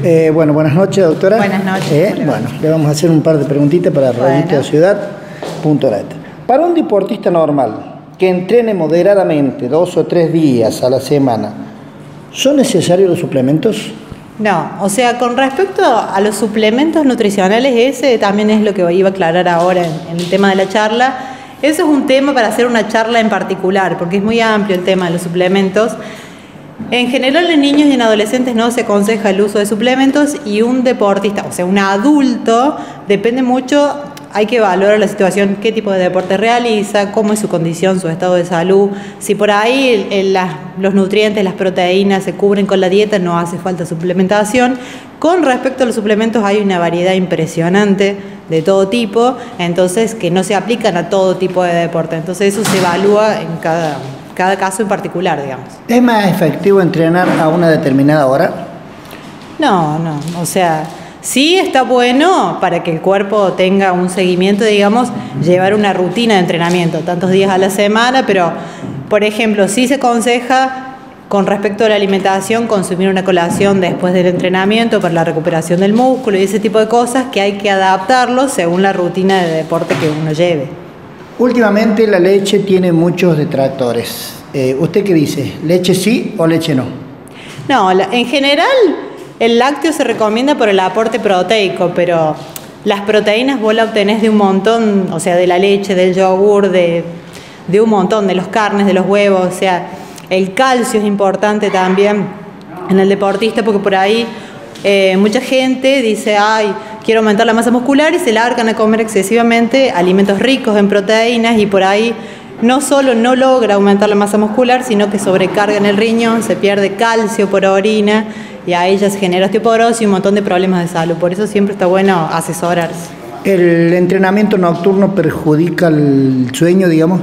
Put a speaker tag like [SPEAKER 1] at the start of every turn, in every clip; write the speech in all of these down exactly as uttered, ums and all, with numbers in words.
[SPEAKER 1] Eh, bueno, buenas noches, doctora.
[SPEAKER 2] Buenas noches.
[SPEAKER 1] Eh, bueno, le vamos a hacer un par de preguntitas para
[SPEAKER 2] Bueno.
[SPEAKER 1] revista ciudad punto net. Para un deportista normal que entrene moderadamente dos o tres días a la semana, ¿son necesarios los suplementos?
[SPEAKER 2] No, o sea, con respecto a los suplementos nutricionales, ese también es lo que iba a aclarar ahora en, en el tema de la charla. Eso es un tema para hacer una charla en particular, porque es muy amplio el tema de los suplementos. En general en niños y en adolescentes no se aconseja el uso de suplementos, y un deportista, o sea, un adulto, depende mucho, hay que valorar la situación, qué tipo de deporte realiza, cómo es su condición, su estado de salud. Si por ahí el, la, los nutrientes, las proteínas se cubren con la dieta, no hace falta suplementación. Con respecto a los suplementos, hay una variedad impresionante de todo tipo, entonces que no se aplican a todo tipo de deporte. Entonces eso se evalúa en cada, cada caso en particular, digamos.
[SPEAKER 1] ¿Es más efectivo entrenar a una determinada hora?
[SPEAKER 2] No, no, o sea, sí está bueno para que el cuerpo tenga un seguimiento, digamos, llevar una rutina de entrenamiento, tantos días a la semana, pero, por ejemplo, sí se aconseja, con respecto a la alimentación, consumir una colación después del entrenamiento para la recuperación del músculo y ese tipo de cosas que hay que adaptarlo según la rutina de deporte que uno lleve.
[SPEAKER 1] Últimamente la leche tiene muchos detractores. Eh, ¿Usted qué dice? ¿Leche sí o leche no?
[SPEAKER 2] No, la, en general el lácteo se recomienda por el aporte proteico, pero las proteínas vos la obtenés de un montón, o sea, de la leche, del yogur, de, de un montón, de los carnes, de los huevos, o sea, el calcio es importante también en el deportista, porque por ahí eh, mucha gente dice, ay, quiero aumentar la masa muscular, y se largan a comer excesivamente alimentos ricos en proteínas, y por ahí no solo no logra aumentar la masa muscular, sino que sobrecarga en el riñón, se pierde calcio por orina, y ahí ya se genera osteoporosis y un montón de problemas de salud. Por eso siempre está bueno asesorarse.
[SPEAKER 1] ¿El entrenamiento nocturno perjudica el sueño, digamos?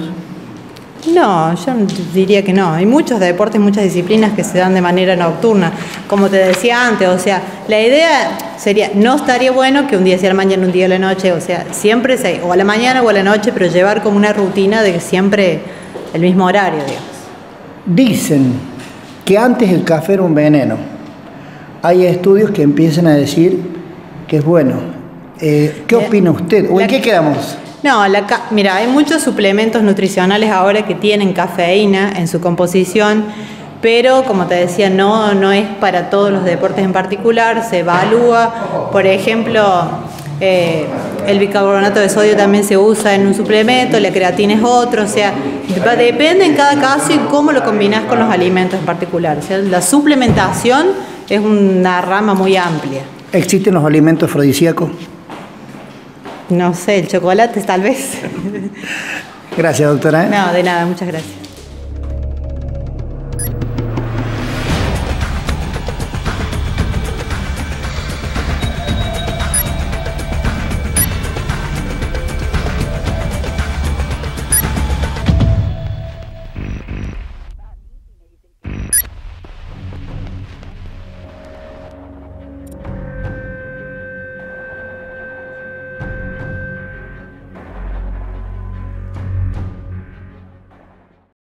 [SPEAKER 2] No, yo diría que no. Hay muchos deportes, muchas disciplinas que se dan de manera nocturna. Como te decía antes, o sea, la idea sería, no estaría bueno que un día sea a la mañana, un día a la noche, o sea, siempre sea, o a la mañana o a la noche, pero llevar como una rutina de que siempre el mismo horario, digamos.
[SPEAKER 1] Dicen que antes el café era un veneno. Hay estudios que empiezan a decir que es bueno. Eh, ¿Qué opina usted? ¿O en qué quedamos?
[SPEAKER 2] No, la, mira, hay muchos suplementos nutricionales ahora que tienen cafeína en su composición, pero como te decía, no, no es para todos los deportes en particular, se evalúa. Por ejemplo, eh, el bicarbonato de sodio también se usa en un suplemento, la creatina es otro, o sea, depende en cada caso y cómo lo combinas con los alimentos en particular. O sea, la suplementación es una rama muy amplia.
[SPEAKER 1] ¿Existen los alimentos afrodisíacos?
[SPEAKER 2] No sé, el chocolate tal vez.
[SPEAKER 1] Gracias, doctora.
[SPEAKER 2] No, de nada, muchas gracias.